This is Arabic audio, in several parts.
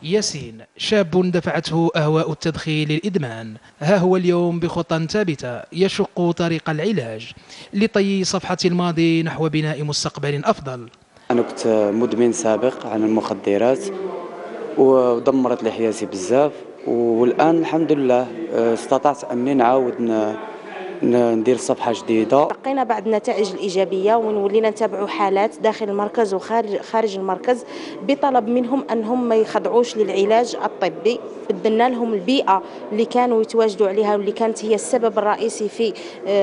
ياسين شاب دفعته أهواء التدخين للإدمان، ها هو اليوم بخطى ثابتة يشق طريق العلاج لطي صفحة الماضي نحو بناء مستقبل أفضل. أنا كنت مدمن سابق عن المخدرات ودمرت لي حياتي بزاف، والآن الحمد لله استطعت أني نعاود ندير صفحة جديدة. لقينا بعض النتائج الإيجابية ولينا نتابعوا حالات داخل المركز وخارج المركز بطلب منهم أنهم ما يخضعوش للعلاج الطبي. بدلنا لهم البيئة اللي كانوا يتواجدوا عليها واللي كانت هي السبب الرئيسي في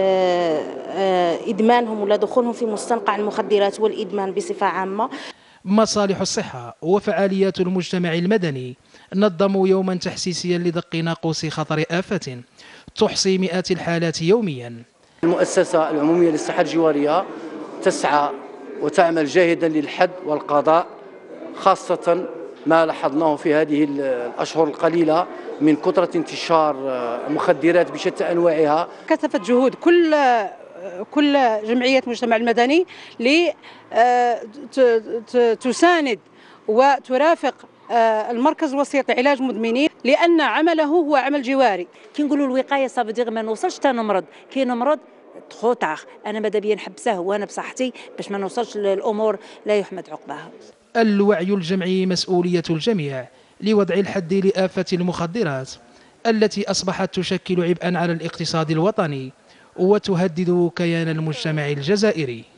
إدمانهم ولا دخولهم في مستنقع المخدرات والإدمان بصفة عامة. مصالح الصحة وفعاليات المجتمع المدني نظموا يوما تحسيسيا لدق ناقوس خطر آفة تحصي مئات الحالات يوميا. المؤسسة العمومية للصحة الجوارية تسعى وتعمل جاهدا للحد والقضاء، خاصة ما لاحظناه في هذه الأشهر القليلة من كثرة انتشار المخدرات بشتى أنواعها. كثفت جهود كل جمعية المجتمع المدني لتساند وترافق المركز الوسيط لعلاج مدمنين، لأن عمله هو عمل جواري. كي نقولوا الوقاية صافي ما نوصلش حتى نمرض، كي نمرض تخوطعخ، أنا ماذا بيا نحبسه وأنا بصحتي باش ما نوصلش للأمور لا يحمد عقباها. الوعي الجمعي مسؤولية الجميع لوضع الحد لآفة المخدرات التي أصبحت تشكل عبئا على الاقتصاد الوطني وتهدد كيان المجتمع الجزائري.